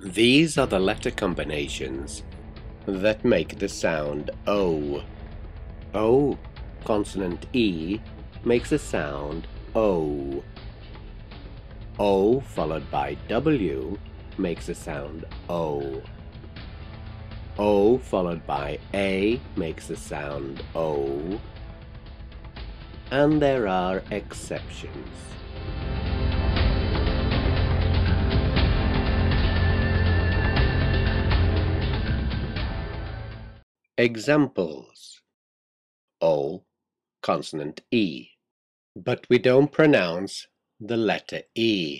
These are the letter combinations that make the sound O. O, consonant E, makes a sound O. O followed by W makes a sound O. O followed by A makes a sound O. And there are exceptions. Examples: O, consonant E, but we don't pronounce the letter E.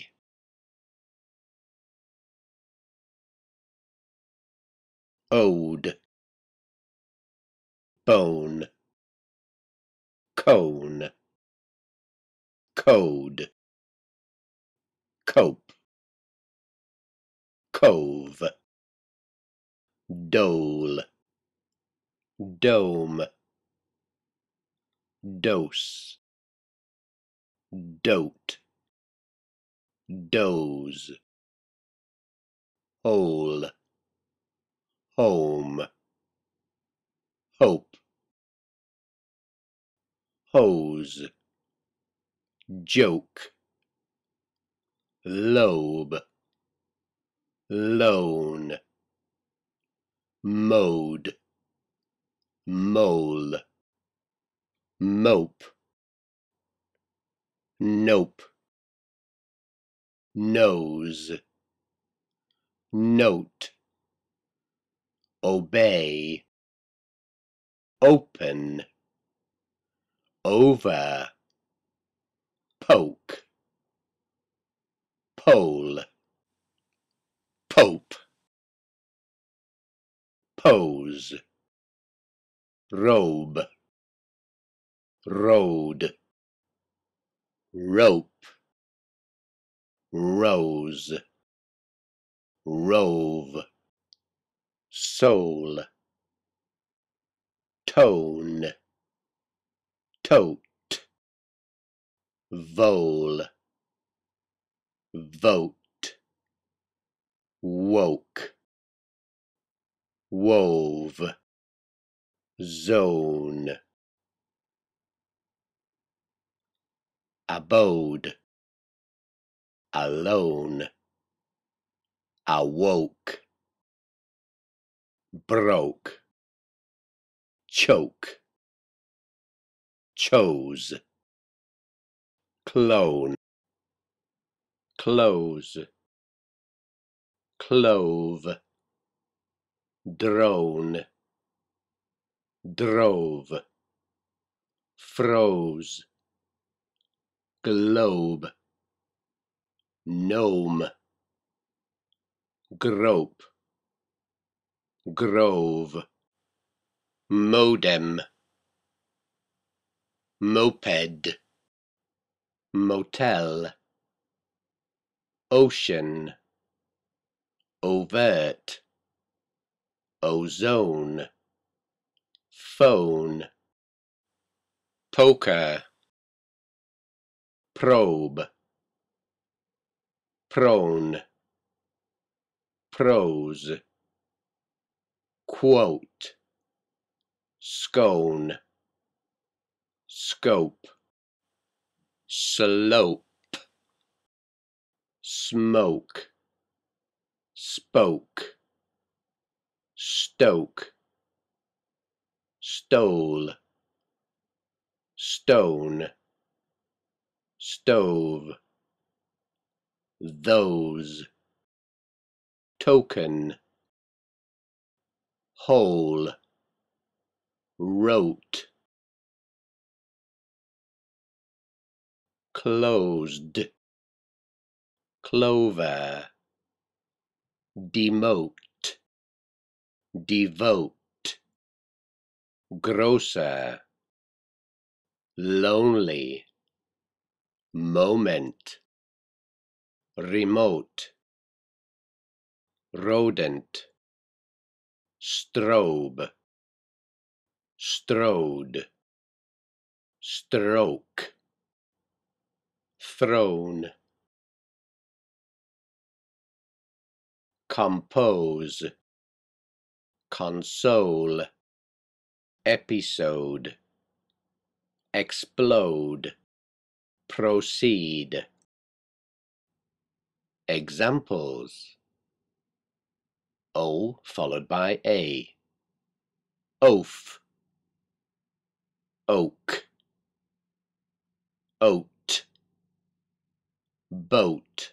Ode, bone, cone, code, cope, cove, dole, dome, dose, dote, doze, hole, home, hope, hose, joke, lobe, loan, mode, mole, mope, nope, nose, note, obey, open, over, poke, pole, pope, pose, robe, road, rope, rose, rove, soul, tone, tote, vole, vote, woke, wove, zone, abode, alone, awoke, broke, choke, chose, clone, close, clove, drone, drove, froze, globe, gnome, grope, grove, modem, moped, motel, ocean, overt, ozone, phone, poker, probe, prone, prose, quote, scone, scope, slope, smoke, spoke, stoke, stole, stone, stove, those, token, whole, wrote, closed, clover, demote, devote, grocer, lonely, moment, remote, rodent, strobe, strode, stroke, throne, compose, console, episode, explode, proceed. Examples: O followed by A. Oaf, oak, oat, boat,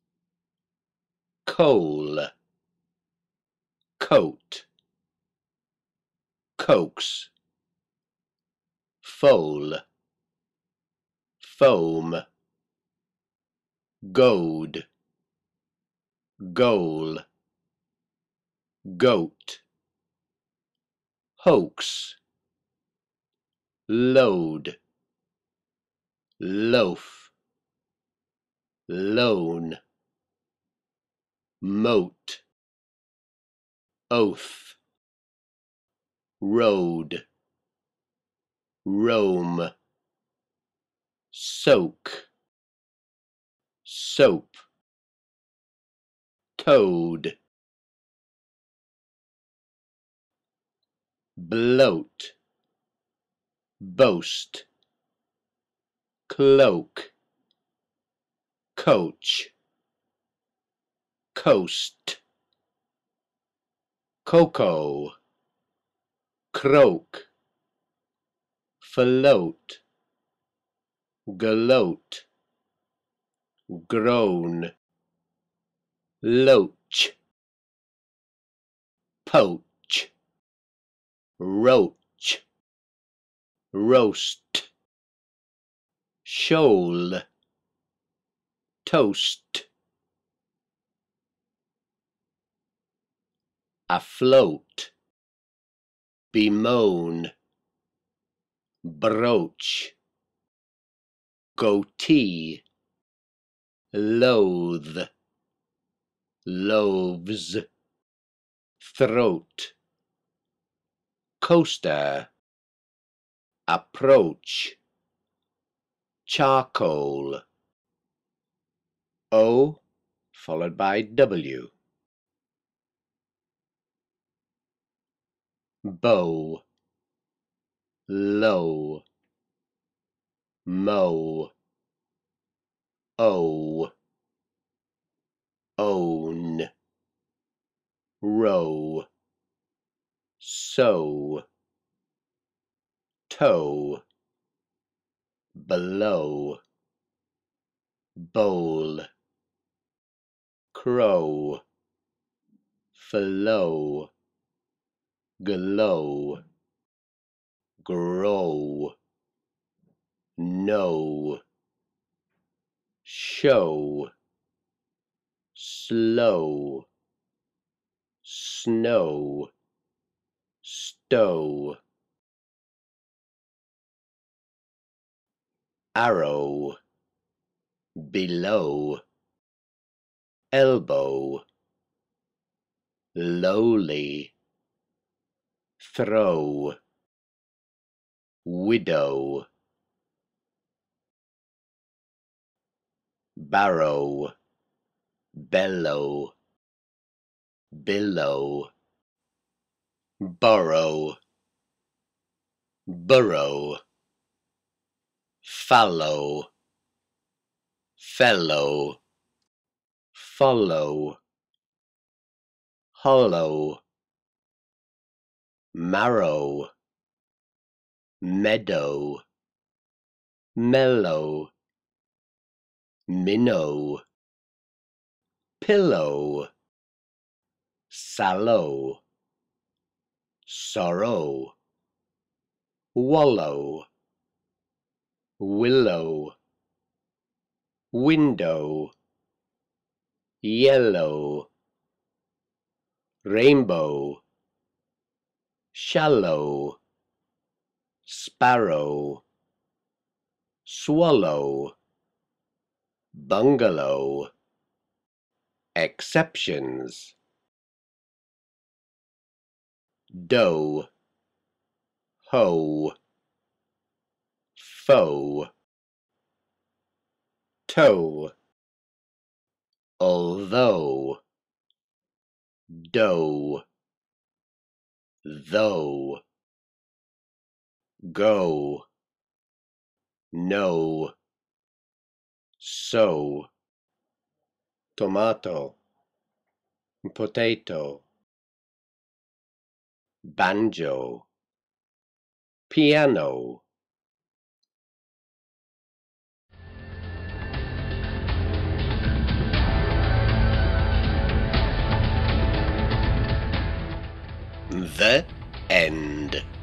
coal, coat, coax, foal, foam, goad, goal, goat, hoax, load, loaf, loan, moat, oath, road, roam, soak, soap, toad, bloat, boast, cloak, coach, coast, cocoa, croak, float, gloat, groan, loach, poach, roach, roast, shoal, toast, afloat, bemoan, broach, goatee, loathe, loaves, throat, coaster, approach, charcoal. O followed by W. Bow, low, mow, owe, own, row, sow, toe, below, bowl, crow, flow, glow, grow, know, show, slow, snow, stow, arrow, below, elbow, lowly, throw, widow, barrow, bellow, billow, borrow, burrow, fallow, fellow, follow, hollow, marrow, meadow, mellow, minnow, pillow, sallow, sorrow, wallow, willow, window, yellow, rainbow, shallow, sparrow, swallow, bungalow. Exceptions: doe, hoe, foe, toe, although, dough, though, go, no, so, tomato, potato, banjo, piano. The end.